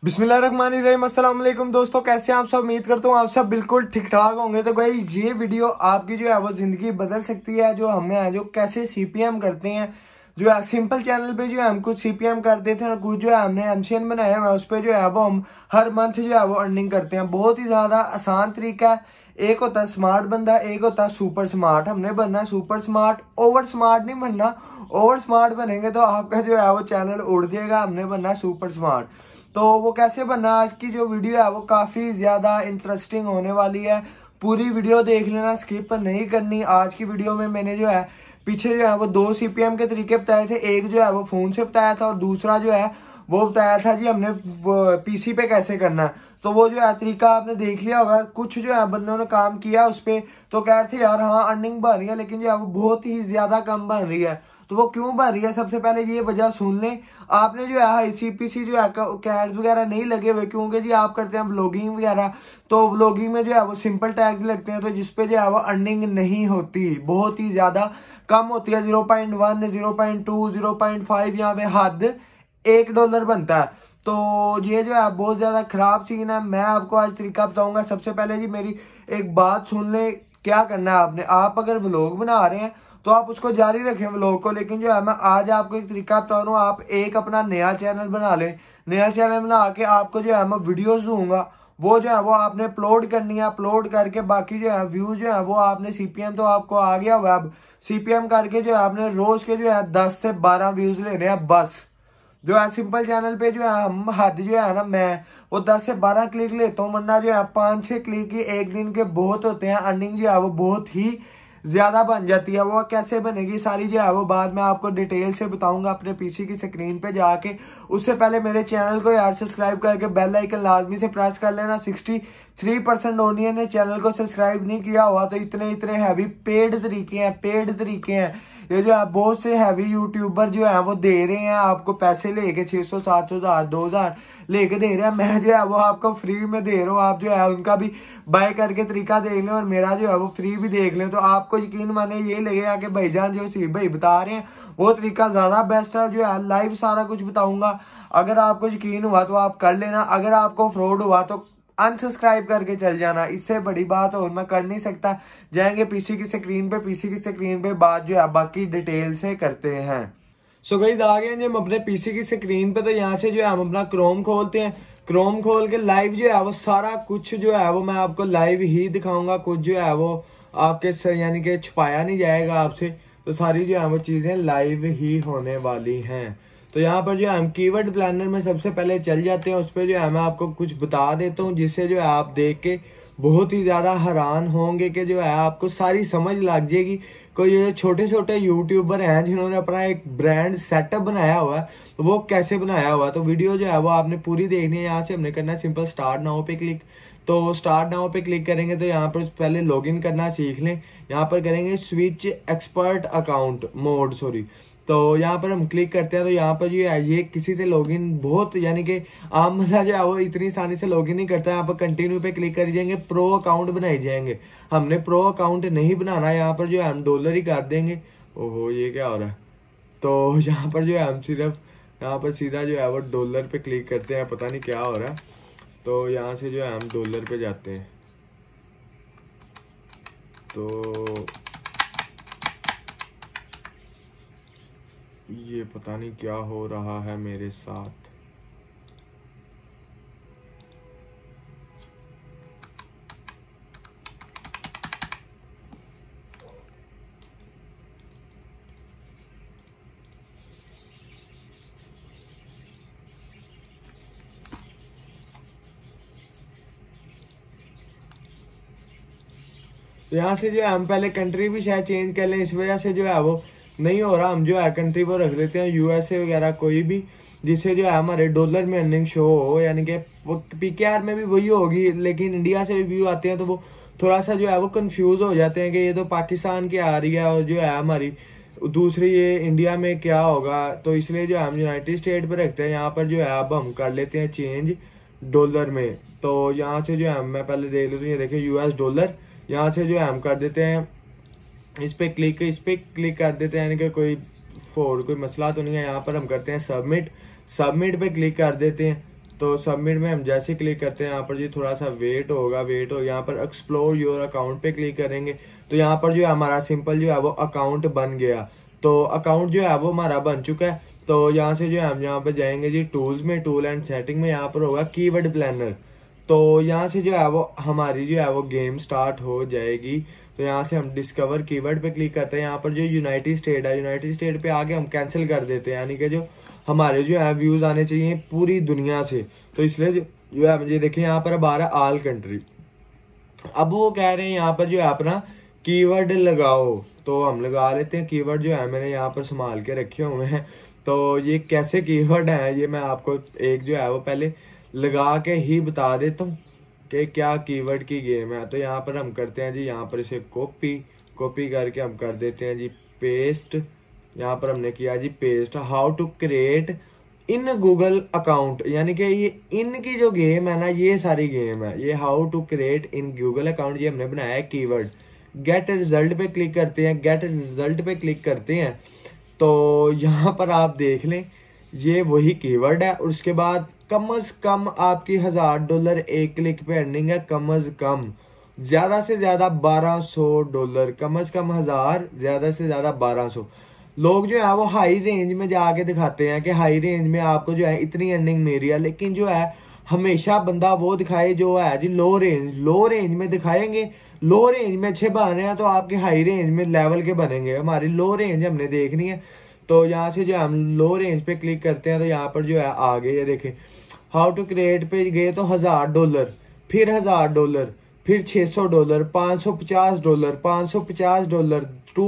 बिस्मिल्लाहिर्रहमानिर्रहीम। अस्सलाम वालेकुम दोस्तों, कैसे हैं आप सब। उम्मीद करता हूँ आप सब बिल्कुल ठीक ठाक होंगे। तो भाई ये वीडियो आपकी जो है वो जिंदगी बदल सकती है। जो हमें है जो कैसे सीपीएम करते हैं, जो है सिंपल चैनल पे जो है हम कुछ सीपीएम कर देते हैं, कुछ जो है हमने एमसीएन बनाया है उस पर जो है वो हम हर मंथ जो है वो अर्निंग करते हैं। बहुत ही ज्यादा आसान तरीका है। एक होता है स्मार्ट बंदा, एक होता है सुपर स्मार्ट। हमने बनना है सुपर स्मार्ट, ओवर स्मार्ट नहीं बनना। ओवर स्मार्ट बनेंगे तो आपका जो है वो चैनल उड़ जाएगा। हमने बनना है सुपर स्मार्ट। तो वो कैसे बनना, आज की जो वीडियो है वो काफी ज्यादा इंटरेस्टिंग होने वाली है। पूरी वीडियो देख लेना, स्किप नहीं करनी। आज की वीडियो में मैंने जो है पीछे जो है वो 2 सीपीएम के तरीके बताए थे। एक जो है वो फोन से बताया था और दूसरा जो है वो बताया था जी हमने वो पीसी पे कैसे करना है। तो वो जो है तरीका आपने देख लिया होगा। कुछ जो है बंदों ने काम किया उस पे, तो कह रहे थे यार हाँ अर्निंग बन रही है, लेकिन जो है वो बहुत ही ज्यादा कम बन रही है। तो वो क्यों बन रही है, सबसे पहले ये वजह सुन लें। आपने जो है आईसीपीसी जो है कैड्स वगैरह नहीं लगे हुए, क्योंकि जी आप करते हैं व्लॉगिंग वगैरह। तो व्लॉगिंग में जो है वो सिंपल टैग्स लगते हैं, तो जिसपे जो है वो अर्निंग नहीं होती, बहुत ही ज्यादा कम होती है। 0.1 0.2 0.5 यहाँ पे हद $1 बनता है। तो ये जो है बहुत ज्यादा खराब सीन है। मैं आपको आज तरीका बताऊंगा। सबसे पहले जी मेरी एक बात सुन ले। क्या करना है आपने, आप अगर व्लॉग बना रहे हैं तो आप उसको जारी रखें व्लॉग को, लेकिन जो है मैं आज आपको एक तरीका बता रहा हूँ। आप एक अपना नया चैनल बना लें। नया चैनल बना के आपको जो है मैं वीडियोस दूंगा, वो जो है वो आपने अपलोड करनी है। अपलोड करके बाकी जो है व्यूज जो है वो आपने सीपीएम तो आपको आ गया हुआ। अब सीपीएम करके जो है आपने रोज के जो है 10 से 12 व्यूज लेने हैं बस। जो है सिंपल चैनल पे जो है हम हद जो है ना, मैं वो 10 से 12 क्लिक लेता हूँ, वरना जो है 5-6 क्लिक ही एक दिन के बहुत होते हैं। अर्निंग जो है वो बहुत ही ज्यादा बन जाती है। वो कैसे बनेगी सारी जो है वो बाद में आपको डिटेल से बताऊंगा अपने पीसी की स्क्रीन पे जाके। उससे पहले मेरे चैनल को यार सब्सक्राइब करके बेल आइकन लाजमी से प्रेस कर लेना। 63% ऑनियन ने चैनल को सब्सक्राइब नहीं किया हुआ। तो इतने हैवी पेड तरीके हैं ये जो है बहुत से हैवी यूट्यूबर जो है वो दे रहे हैं आपको पैसे लेके 600 700 1000 लेके दे रहे हैं। मैं जो है वो आपको फ्री में दे रहा हूँ। आप जो है उनका भी बाय करके तरीका देख लें और मेरा जो है वो फ्री भी देख लें, तो आपको यकीन माने ये लगेगा कि भाईजान जो सी भाई बता रहे हैं वो तरीका ज्यादा बेस्ट है। जो है लाइव सारा कुछ बताऊंगा। अगर आपको यकीन हुआ तो आप कर लेना, अगर आपको फ्रॉड हुआ तो अनसब्सक्राइब करके चल जाना। इससे बड़ी बात और मैं कर नहीं सकता। जाएंगे पीसी की स्क्रीन पे बात जो है बाकी डिटेल से करते हैं। सो गाइस आ गए हम अपने पीसी की स्क्रीन पे। तो यहाँ से जो है हम अपना क्रोम खोलते हैं। क्रोम खोल के लाइव जो है वो सारा कुछ जो है वो मैं आपको लाइव ही दिखाऊंगा। कुछ जो है वो आपके यानी कि छुपाया नहीं जाएगा आपसे। तो सारी जो है वो चीजें लाइव ही होने वाली हैं। तो यहाँ पर जो है हम कीवर्ड प्लानर में सबसे पहले चल जाते हैं। उस पर जो है मैं आपको कुछ बता देता हूँ, जिससे जो है आप देख के बहुत ही ज्यादा हैरान होंगे कि जो है आपको सारी समझ लग जाएगी। कोई ये छोटे छोटे यूट्यूबर हैं जिन्होंने अपना एक ब्रांड सेटअप बनाया हुआ है, तो वो कैसे बनाया हुआ है। तो वीडियो जो है वो आपने पूरी देखनी है। यहाँ से हमने करना है सिंपल स्टार्ट नाउ पे क्लिक। तो स्टार्ट नाउ पे क्लिक करेंगे तो यहाँ पर पहले लॉगिन करना सीख लें। यहाँ पर करेंगे स्विच एक्सपर्ट अकाउंट मोड तो यहाँ पर हम क्लिक करते हैं। तो यहाँ पर जो है ये किसी से लॉगिन बहुत यानी कि आम बंदा जो है वो इतनी आसानी से लॉगिन नहीं करता है। यहाँ पर कंटिन्यू पे क्लिक कर जाएंगे, प्रो अकाउंट बनाए जाएंगे। हमने प्रो अकाउंट नहीं बनाना, यहाँ पर जो है हम डॉलर ही कर देंगे। ओहो ये क्या हो रहा है। तो यहाँ पर जो है हम सिर्फ यहाँ पर सीधा जो है वो डॉलर पे क्लिक करते हैं, पता नहीं क्या हो रहा है। तो यहाँ से जो है हम डॉलर पे जाते हैं। तो ये पता नहीं क्या हो रहा है मेरे साथ। तो यहाँ से जो है हम पहले कंट्री भी शायद चेंज कर लें, इस वजह से जो है वो नहीं हो रहा। हम जो है कंट्री वो रख लेते हैं यूएसए वगैरह कोई भी, जिससे जो है हमारे डॉलर में अर्निंग शो हो। यानी कि वो पीकेआर में भी वही होगी, लेकिन इंडिया से भी व्यू आते हैं तो वो थोड़ा सा जो है वो कंफ्यूज हो जाते हैं कि ये तो पाकिस्तान की आ रही है और जो है हमारी दूसरी ये इंडिया में क्या होगा। तो इसलिए जो है हम यूनाइटेड स्टेट पे रखते हैं। यहाँ पर जो है अब हम कर लेते हैं चेंज डॉलर में। तो यहाँ से जो है मैं पहले देख लेता हूँ, ये देखिए यूएस डॉलर। यहाँ से जो है हम कर देते हैं इस पे क्लिक कर देते हैं, यानी कि कोई मसला तो नहीं है। यहाँ पर हम करते हैं सबमिट पे क्लिक कर देते हैं। तो सबमिट में हम जैसे क्लिक करते हैं यहाँ पर जी थोड़ा सा वेट होगा, यहाँ पर एक्सप्लोर योर अकाउंट पे क्लिक करेंगे तो यहाँ पर जो है हमारा सिंपल जो है वो अकाउंट बन गया। तो अकाउंट जो है वो हमारा बन चुका है। तो यहाँ से जो है हम यहाँ पर जाएंगे जी टूल्स में, टूल एंड सेटिंग में, यहाँ पर होगा कीवर्ड प्लानर। तो यहाँ से जो है वो हमारी जो है वो गेम स्टार्ट हो जाएगी। तो यहाँ से हम डिस्कवर कीवर्ड पे क्लिक करते हैं। यहाँ पर जो यूनाइटेड स्टेट है, यूनाइटेड स्टेट पे आके हम कैंसिल कर देते हैं, यानी कि जो हमारे जो है व्यूज आने चाहिए पूरी दुनिया से। तो इसलिए जो है मुझे देखिए यहाँ पर अब आ रहा है ऑल कंट्री। अब वो कह रहे हैं यहाँ पर जो है अपना कीवर्ड लगाओ, तो हम लगा लेते हैं। कीवर्ड जो है मैंने यहाँ पर संभाल के रखे हुए हैं। तो ये कैसे कीवर्ड है ये मैं आपको एक जो है वो पहले लगा के ही बता देता हूँ कि क्या कीवर्ड की गेम है। तो यहाँ पर हम करते हैं जी, यहाँ पर इसे कॉपी करके हम कर देते हैं जी पेस्ट। यहाँ पर हमने किया जी paste. How to create in Google account, यानी कि ये इनकी जो गेम है ना, ये सारी गेम है। ये how to create in Google account, ये हमने बनाया है कीवर्ड। गेट रिजल्ट पे क्लिक करते हैं, गेट रिजल्ट पे क्लिक करते हैं तो यहाँ पर आप देख लें ये वही कीवर्ड है। और उसके बाद कम से कम आपकी $1000 एक क्लिक पे अर्निंग है, कम से कम, ज्यादा से ज्यादा $1200, कम से कम 1000, ज्यादा से ज्यादा 1200। लोग जो है वो हाई रेंज में जाके दिखाते हैं कि हाई रेंज में आपको जो है इतनी अर्निंग मेरी है, लेकिन जो है हमेशा बंदा वो दिखाए जो है जी लो रेंज में दिखाएंगे। लो रेंज में अच्छे बन रहे हैं तो आपके हाई रेंज में लेवल के बनेंगे। हमारी लो रेंज हमने देखनी है। तो यहाँ से जो हम लो रेंज पे क्लिक करते हैं तो यहाँ पर जो है आ गए, ये देखें हाउ टू क्रिएट पे गए तो $1000, फिर $1000, फिर $600, $550, $550,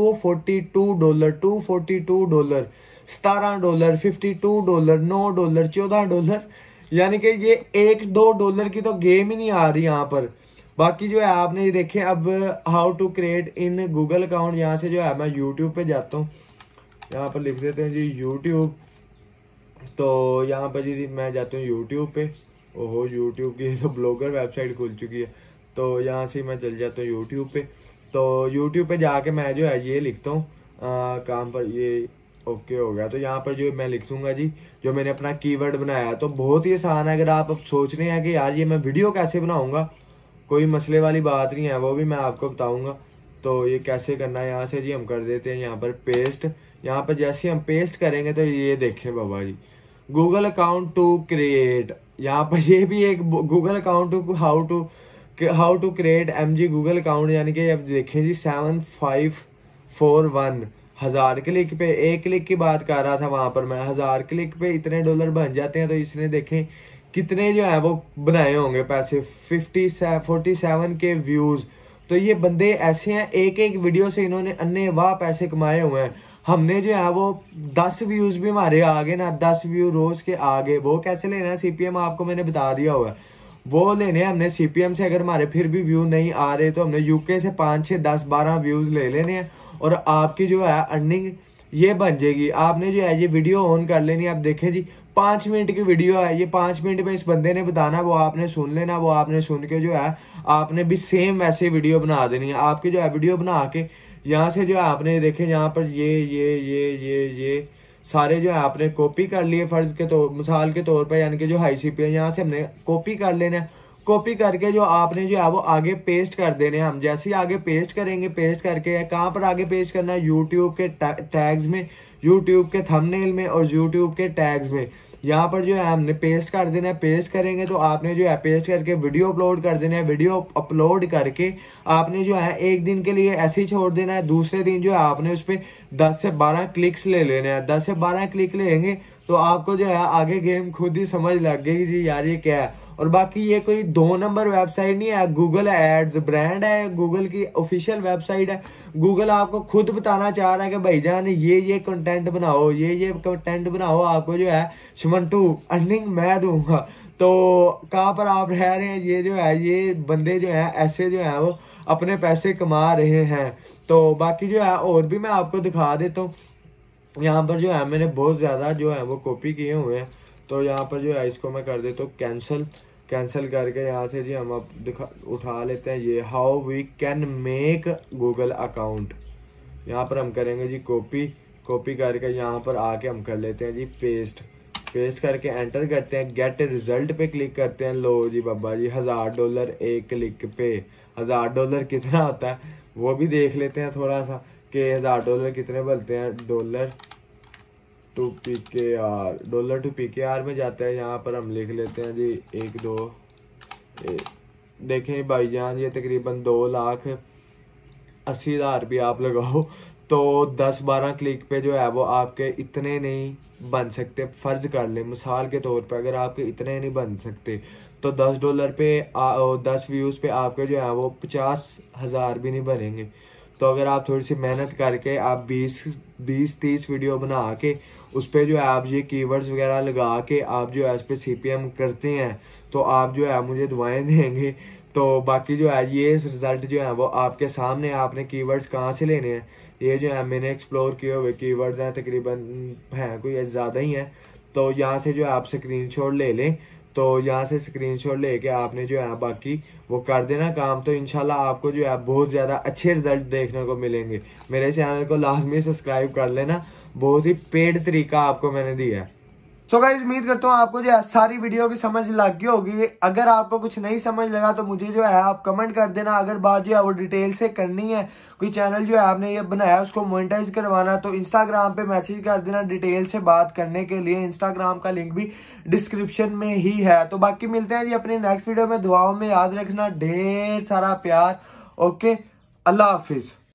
$242, $242, $17, $52, $9, $14, यानी कि ये $1-2 की तो गेम ही नहीं आ रही यहाँ पर। बाकी जो है आपने ये देखें। अब how to create in Google account, यहाँ से जो है मैं यूट्यूब पे जाता हूँ, यहाँ पर लिख देते हैं जी यूट्यूब। तो यहाँ पर जी मैं जाता हूँ यूट्यूब पे। ओहो यूट्यूब की तो ब्लॉगर वेबसाइट खुल चुकी है। तो यहाँ से मैं चल जाता हूँ यूट्यूब पे। तो यूट्यूब पे जाके मैं जो है ये लिखता हूँ काम पर, ये ओके हो गया। तो यहाँ पर जो मैं लिख दूंगा जी जो मैंने अपना कीवर्ड बनाया है। तो बहुत ही आसान है। अगर आप अब सोच रहे हैं कि यार ये मैं वीडियो कैसे बनाऊंगा, कोई मसले वाली बात नहीं है, वो भी मैं आपको बताऊंगा। तो ये कैसे करना है, यहाँ से जी हम कर देते हैं यहाँ पर पेस्ट। यहाँ पर जैसे हम पेस्ट करेंगे तो ये देखें बाबा जी गूगल अकाउंट टू क्रिएट, यहाँ पर ये भी एक Google account to how to create MG Google account, यानी कि अब देखें जी 7541 1000 क्लिक पे, एक क्लिक की बात कर रहा था वहां पर मैं, 1000 क्लिक पे इतने डॉलर बन जाते हैं। तो इसने देखें कितने जो है वो बनाए होंगे पैसे, 47 के व्यूज। तो ये बंदे ऐसे हैं, एक एक वीडियो से इन्होंने अन्य वाह पैसे कमाए हुए हैं। हमने जो है वो 10 व्यूज भी हमारे आगे ना, 10 व्यू रोज के आगे। वो कैसे लेना है CPM आपको मैंने बता दिया हुआ है, वो लेने हमने CPM से। अगर हमारे फिर भी व्यू नहीं आ रहे तो हमने UK से 5, 6, 10, 12 व्यूज ले लेने हैं और आपकी जो है अर्निंग ये बन जाएगी। आपने जो है ये वीडियो ऑन कर लेनी है। आप देखें जी 5 मिनट की वीडियो है, ये 5 मिनट में इस बंदे ने बताना, वो आपने सुन लेना, वो आपने सुन के जो है आपने भी सेम वैसे वीडियो बना देनी है। आपकी जो है वीडियो बना के यहाँ से जो है आपने देखे यहाँ पर ये सारे जो है आपने कॉपी कर लिए फर्ज के तो मिसाल के तौर पर, यानी कि जो हाई CPM यहाँ से हमने कॉपी कर लेना है। कॉपी करके जो आपने जो है वो आगे पेस्ट कर देने हैं। हम जैसे ही आगे पेस्ट करेंगे, पेस्ट करके कहाँ पर आगे पेस्ट करना है, यूट्यूब के टैग्स में, यूट्यूब के थंबनेल में और यूट्यूब के टैग्स में। यहाँ पर जो है हमने पेस्ट कर देना है। पेस्ट करेंगे तो आपने जो है पेस्ट करके वीडियो अपलोड कर देना है। वीडियो अपलोड करके आपने जो है एक दिन के लिए ऐसे ही छोड़ देना है। दूसरे दिन जो है आपने उस पर 10 से 12 क्लिक्स ले लेने हैं। 10 से 12 क्लिक लेंगे तो आपको जो है आगे गेम खुद ही समझ लग गई जी यार ये क्या है। और बाकी ये कोई 2 नंबर वेबसाइट नहीं है, गूगल एड्स ब्रांड है, गूगल की ऑफिशियल वेबसाइट है। गूगल आपको खुद बताना चाह रहा है कि भाईजान ये कंटेंट बनाओ, ये कंटेंट बनाओ, आपको जो है शमंटू अर्निंग मैं दूंगा। तो कहाँ पर आप रह रहे हैं, ये जो है ये बंदे जो है ऐसे जो है वो अपने पैसे कमा रहे हैं। तो बाकी जो है और भी मैं आपको दिखा देता हूँ। यहाँ पर जो है मैंने बहुत ज्यादा जो है वो कॉपी किए हुए हैं। तो यहाँ पर जो है इसको मैं कर देता हूँ कैंसिल करके यहाँ से जी हम अब उठा लेते हैं ये how we can make Google account. यहाँ पर हम करेंगे जी कॉपी करके यहाँ पर आके हम कर लेते हैं जी पेस्ट। पेस्ट करके एंटर करते हैं, गेट रिजल्ट पे क्लिक करते हैं। लो जी बाबा जी, $1000 एक क्लिक पे। $1000 कितना होता है वो भी देख लेते हैं थोड़ा सा, कि $1000 कितने बनते हैं। $2 में जाता है। यहाँ पर हम लिख लेते हैं जी 1 2 देखें भाईजान, ये तकरीबन 2,80,000 रुपये आप लगाओ तो 10-12 क्लिक पे जो है वो आपके इतने नहीं बन सकते। फर्ज कर ले मिसाल के तौर पे, अगर आपके इतने नहीं बन सकते तो $10 पे 10 व्यूज़ पे आपके जो है वो 50,000 भी नहीं बनेंगे। तो अगर आप थोड़ी सी मेहनत करके आप 20-30 वीडियो बना के उस पर जो है आप ये कीवर्ड्स वगैरह लगा के आप जो है इस पर CPM करते हैं तो आप जो है मुझे दुआएं देंगे। तो बाकी जो है ये रिजल्ट जो है वो आपके सामने। आपने कीवर्ड्स कहाँ से लेने हैं, ये जो है मैंने एक्सप्लोर किए हुए कीवर्ड्स हैं, तकरीबन हैं कोई ज़्यादा ही हैं। तो यहाँ से जो है आप स्क्रीनशॉट ले लें। तो यहाँ से स्क्रीनशॉट लेके आपने जो है बाकी वो कर देना काम। तो इंशाल्लाह आपको जो है बहुत ज़्यादा अच्छे रिजल्ट देखने को मिलेंगे। मेरे चैनल को लाजमी सब्सक्राइब कर लेना, बहुत ही पेड तरीका आपको मैंने दिया है। सो गाइस उम्मीद करता हूँ आपको जो है सारी वीडियो की समझ लग गई होगी। अगर आपको कुछ नहीं समझ लगा तो मुझे जो है आप कमेंट कर देना। अगर बात जो है वो डिटेल से करनी है, कोई चैनल जो है आपने ये बनाया उसको मोनेटाइज करवाना, तो इंस्टाग्राम पे मैसेज कर देना डिटेल से बात करने के लिए। इंस्टाग्राम का लिंक भी डिस्क्रिप्शन में ही है। तो बाकी मिलते हैं जी अपने नेक्स्ट वीडियो में। दुआओं में याद रखना, ढेर सारा प्यार। ओके, अल्लाह हाफिज।